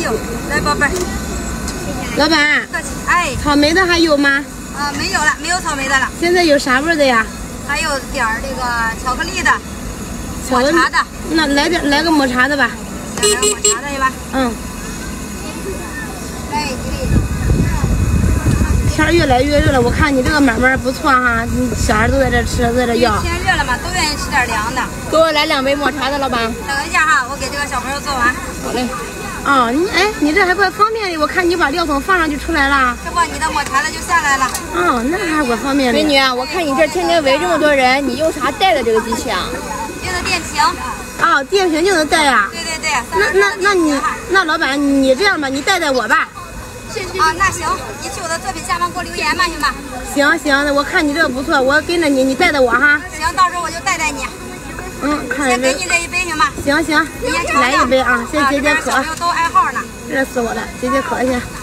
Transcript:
有，来宝贝儿。 老板， 客气。哎， 草莓的还有吗？ 没有了，没有草莓的了。 现在有啥味儿的呀？ 还有点儿这个巧克力的， 抹茶的。 那来个抹茶的吧。 来个抹茶的是吧？ 嗯。 哎， 天儿越来越热了，我看你这个买卖不错哈，小孩都在这吃，在这要。 天热了嘛，都愿意吃点凉的。 给我来2杯抹茶的，老板。 等一下哈，我给这个小朋友做完。 好嘞。哦，你这还怪方便的，我看你把料桶放上就出来了。 这不，你的抹茶的就下来了。 哦，那还怪方便的。 美女，我看你这天天围这么多人，你用啥带的这个机器啊？ 用的电瓶。 哦，电瓶就能带呀？ 对对对。 那老板，你这样吧，你带我吧。 啊，那行，你去我的作品下方给我留言吧，行吗？ 行，我看你这个不错，我跟着你，你带我哈。 行，到时候我就带你。 看先给你这一杯行吗？ 行，来一杯啊，先解渴。 小朋友都爱好呢。 热死我了，解渴去。